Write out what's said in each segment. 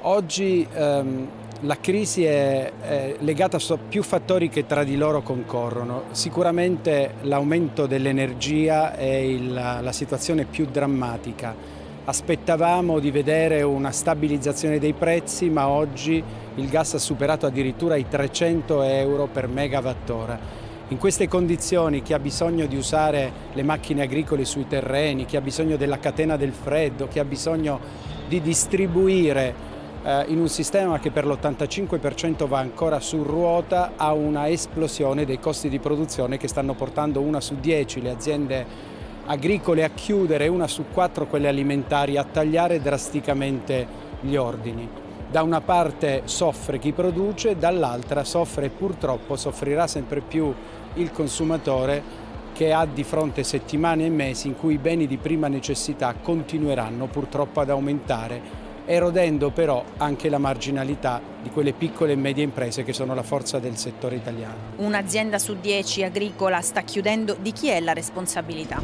Oggi la crisi è legata a più fattori che tra di loro concorrono. Sicuramente l'aumento dell'energia è la situazione più drammatica. Aspettavamo di vedere una stabilizzazione dei prezzi, ma oggi il gas ha superato addirittura i 300 euro per megawattora. In queste condizioni chi ha bisogno di usare le macchine agricole sui terreni, chi ha bisogno della catena del freddo, chi ha bisogno di distribuire in un sistema che per l'85% va ancora su ruota, ha una esplosione dei costi di produzione che stanno portando 1 su 10 le aziende agricole a chiudere e 1 su 4 quelle alimentari a tagliare drasticamente gli ordini. Da una parte soffre chi produce, dall'altra soffre e purtroppo soffrirà sempre più il consumatore, che ha di fronte settimane e mesi in cui i beni di prima necessità continueranno purtroppo ad aumentare, erodendo però anche la marginalità di quelle piccole e medie imprese che sono la forza del settore italiano. Un'azienda su 10 agricola sta chiudendo, di chi è la responsabilità?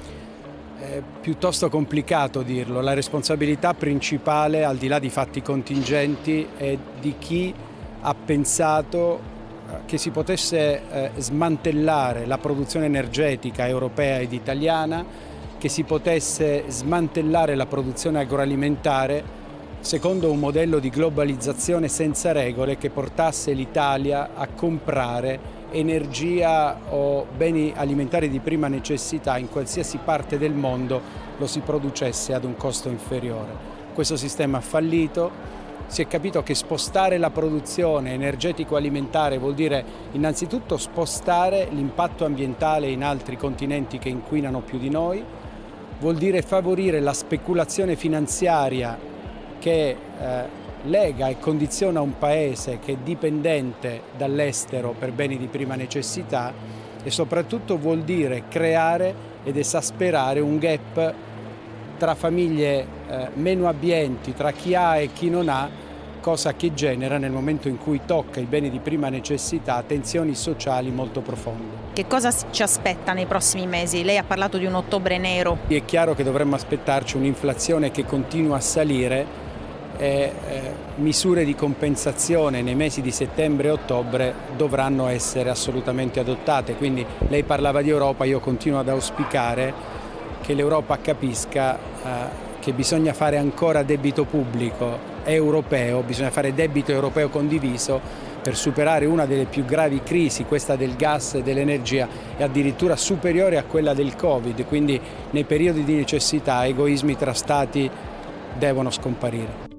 È piuttosto complicato dirlo, la responsabilità principale, al di là di fatti contingenti, è di chi ha pensato che si potesse smantellare la produzione energetica europea ed italiana, che si potesse smantellare la produzione agroalimentare secondo un modello di globalizzazione senza regole che portasse l'Italia a comprare energia o beni alimentari di prima necessità in qualsiasi parte del mondo lo si producesse ad un costo inferiore. Questo sistema ha fallito, si è capito che spostare la produzione energetico-alimentare vuol dire innanzitutto spostare l'impatto ambientale in altri continenti che inquinano più di noi, vuol dire favorire la speculazione finanziaria che lega e condiziona un paese che è dipendente dall'estero per beni di prima necessità e soprattutto vuol dire creare ed esasperare un gap tra famiglie meno abbienti, tra chi ha e chi non ha, cosa che genera nel momento in cui tocca i beni di prima necessità tensioni sociali molto profonde. Che cosa ci aspetta nei prossimi mesi? Lei ha parlato di un ottobre nero. È chiaro che dovremmo aspettarci un'inflazione che continua a salire e misure di compensazione nei mesi di settembre e ottobre dovranno essere assolutamente adottate. Quindi lei parlava di Europa, io continuo ad auspicare che l'Europa capisca che bisogna fare ancora debito pubblico europeo, bisogna fare debito europeo condiviso per superare una delle più gravi crisi, questa del gas e dell'energia, e addirittura superiore a quella del Covid. Quindi nei periodi di necessità egoismi tra Stati devono scomparire.